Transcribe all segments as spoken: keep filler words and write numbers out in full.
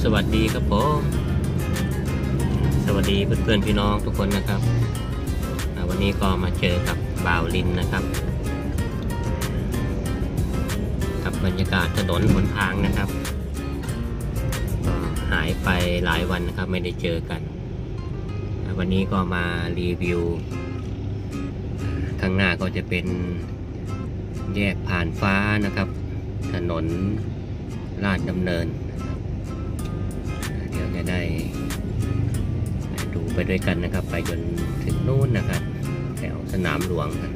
สวัสดีครับผมสวัสดีเพื่อนๆพี่น้องทุกคนนะครับวันนี้ก็มาเจอกับบ่าวลินนะครับกับบรรยากาศถนนหนทางนะครับก็หายไปหลายวันนะครับไม่ได้เจอกันวันนี้ก็มารีวิวข้างหน้าก็จะเป็นแยกผ่านฟ้านะครับถนนลาดดำเนินเดี๋ยวจะได้ดูไปด้วยกันนะครับไปจนถึงนู่นนะครับแถวสนามหลวงกัน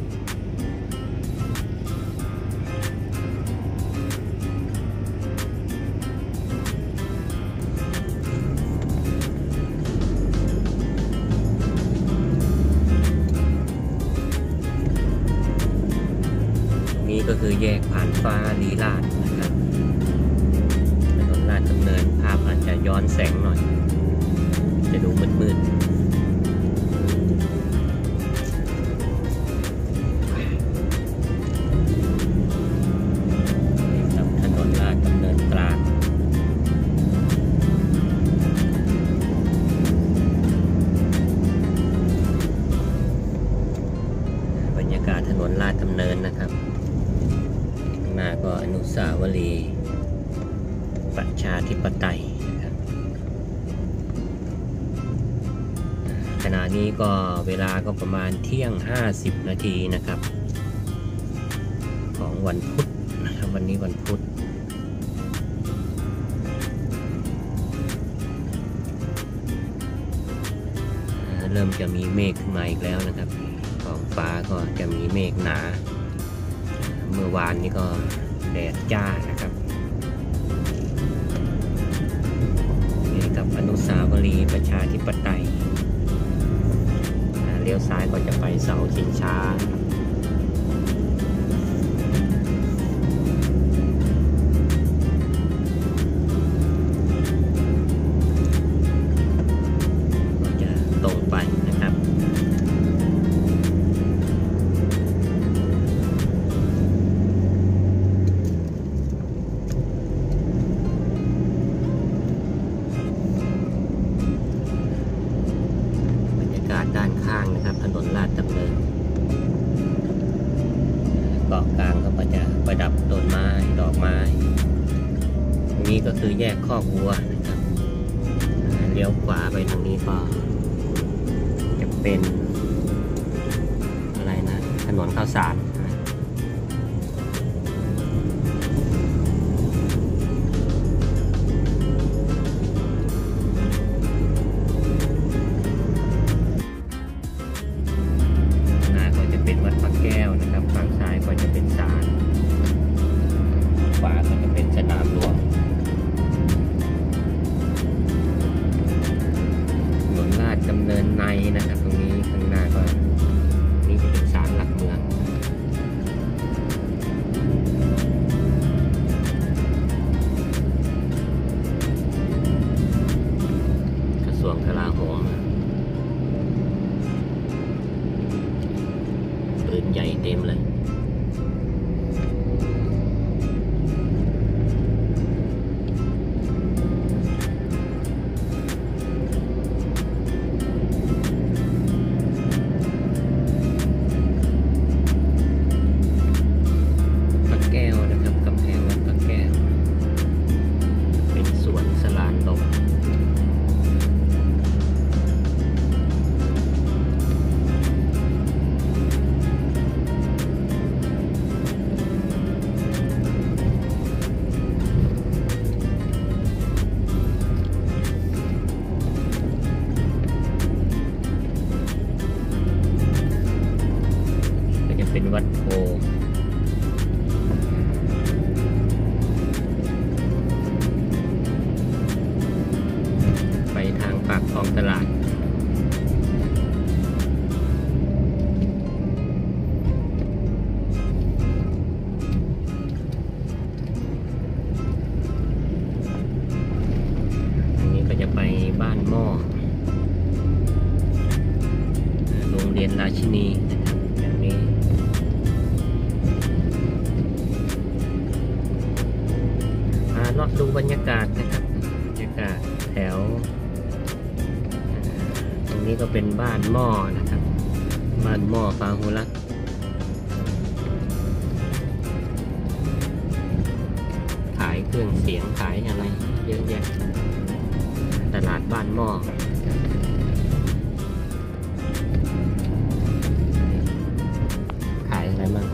นี่ก็คือแยกผ่านฟ้าลีลาศนะครับถนนลาดดำเนินภาพอาจจะย้อนแสงหน่อยจะดูมืดๆนี่ครับถนนลาดดำเนินกลางบรรยากาศถนนลาดดำเนินนะครับข้างหน้าก็อนุสาวรีย์ประชาธิปไตยนะครับขณะนี้ก็เวลาก็ประมาณเที่ยงห้าสิบนาทีนะครับของวันพุธนะครับวันนี้วันพุธเริ่มจะมีเมฆขึ้นมาอีกแล้วนะครับท้องฟ้าก็จะมีเมฆหนาเมื่อวานนี้ก็แดดจ้านะครับนี่กับอนุสาวรีย์ประชาธิปไตยเลี้ยวซ้ายก็จะไปเสาชิงช้าก็จะตรงไปนะครับด้านข้างนะครับถนนลาดดำเนินเกาะกลางก็จะประดับต้นไม้ดอกไม้ตรงนี้ก็คือแยกคอกวัวนะครับเลี้ยวขวาไปทางนี้ก็จะเป็นอะไรนะถนนข้าวสารวัดพระแก้วนะครับฝั่งซ้ายก็จะเป็นศาลขวาก็จะเป็นสนามหลวงถนนลาดดำเนินในนะครับตรงนี้ข้างหน้าก็นี่จะเป็นศาลหลักเมืองกระทรวงกลาโหมปืนใหญ่เต็มเลยพระแก้วนะครับกำแพงวัดพระแก้วเป็นสวนสลานลมเป็นวัดโพไปทางปากคลองตลาดอันนี้ก็จะไปบ้านหม้อโรงเรียนราชินีนะครับแบบนี้ เลาะดูบรรยากาศนะครับแถวตรงนี้ก็เป็นบ้านหม้อนะครับบ้านหม้อพาหุรัตน์ขายเครื่องเสียงขายอะไรเยอะแยะตลาดบ้านหม้อขายอะไรบ้าง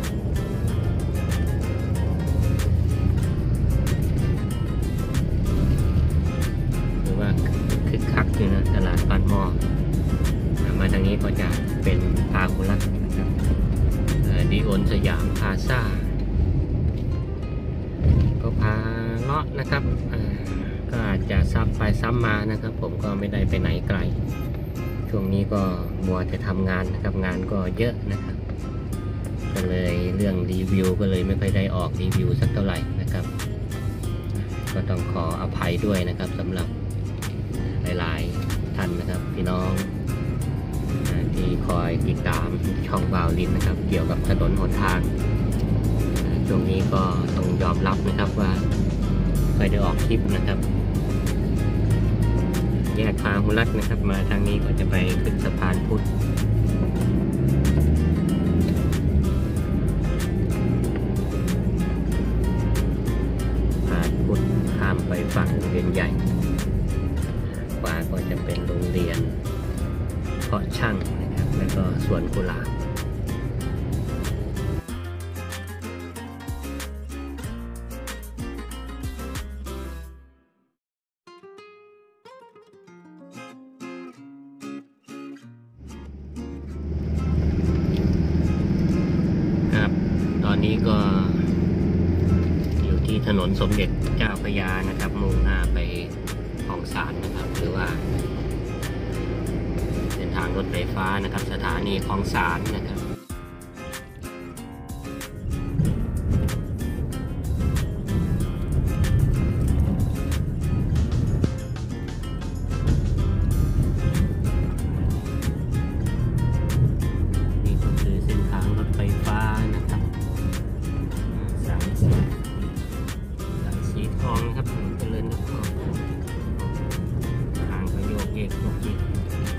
หรือว่าคึกคักอยู่นะตลาดบ้านหม้อมาทางนี้ก็จะเป็นพาหุรัตน์นะครับดีโอนสยามพาซ่าก็พาเลาะนะครับก็อาจจะซ้ำไปซ้ำมานะครับผมก็ไม่ได้ไปไหนไกลช่วงนี้ก็มัวจะทำงานนะครับงานก็เยอะนะครับก็เลยเรื่องรีวิวก็เลยไม่ค่อยได้ออกรีวิวสักเท่าไหร่นะครับก็ต้องขออภัยด้วยนะครับสำหรับหลายๆท่านนะครับพี่น้องที่คอยติดตามช่องบ่าวลินนะครับเกี่ยวกับถนนหนทางช่วงนี้ก็ต้องยอมรับนะครับว่าไม่ได้ออกคลิปนะครับแยกพาหุรัตน์นะครับมาทางนี้ก็จะไปขึ้นสะพานพุทธสะพานพุทธข้ามไปฝั่งโรงเรียนใหญ่ขวาก็จะเป็นโรงเรียนเพาะช่างนะครับแล้วก็สวนกุหลาบครับตอนนี้ก็อยู่ที่ถนนสมเด็จเจ้าพระยานะครับมุ่งหน้าไปคลองสานนะครับหรือว่าทางรถไฟฟ้านะครับสถานีคลองสานนะครับนี่ก็คือเส้นทางรถไฟฟ้านะครับสายสีสายสีทองนะครับเจริญนครทางก็โยกเยกโยกเยก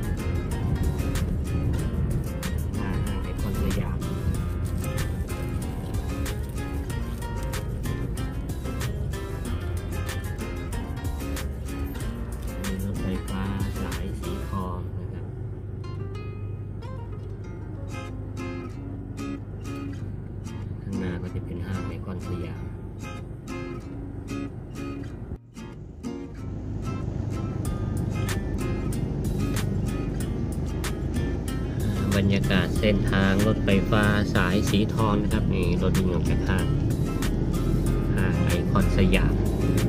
ก็จะเป็นห้างไอคอนสยามบรรยากาศเส้นทางรถไฟฟ้าสายสีทองนะครับนี่รถวิ่งออกจากห้างห้างไอคอนสยาม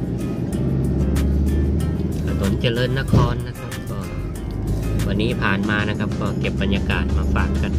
ถนนเจริญนครนะครับก็วันนี้ผ่านมานะครับก็เก็บบรรยากาศมาฝากกัน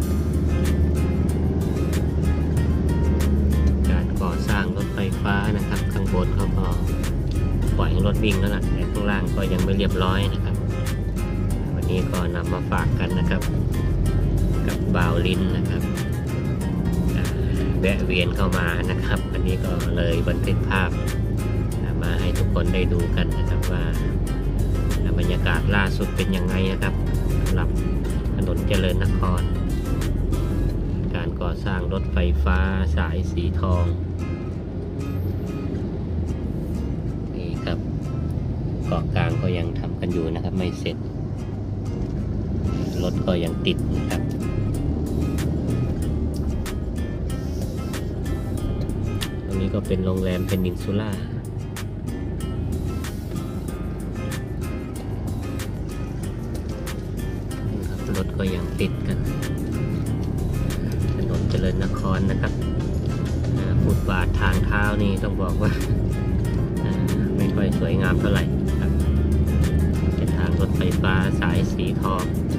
ก่อสร้างรถไฟฟ้านะครับข้างบนเขาก็ปล่อยให้รถวิ่งแล้วล่ะแต่ข้างล่างก็ยังไม่เรียบร้อยนะครับวันนี้ก็นำมาฝากกันนะครับกับบ่าวลินนะครับแวะเวียนเข้ามานะครับวันนี้ก็เลยบันทึกภาพมาให้ทุกคนได้ดูกันนะครับว่าบรรยากาศล่าสุดเป็นยังไงนะครับสำหรับถนนเจริญนครการก่อสร้างรถไฟฟ้าสายสีทองนี่ครับเกาะกลางก็ยังทำกันอยู่นะครับไม่เสร็จรถก็ยังติดนะครับตรงนี้ก็เป็นโรงแรมเพนินซูล่ารถก็ยังติดกันถนนเจริญนครนะครับฟุตบาททางเท้านี่ต้องบอกว่าไม่ค่อยสวยงามเท่าไหร่ครับเป็นทางรถไฟฟ้าสายสีทอง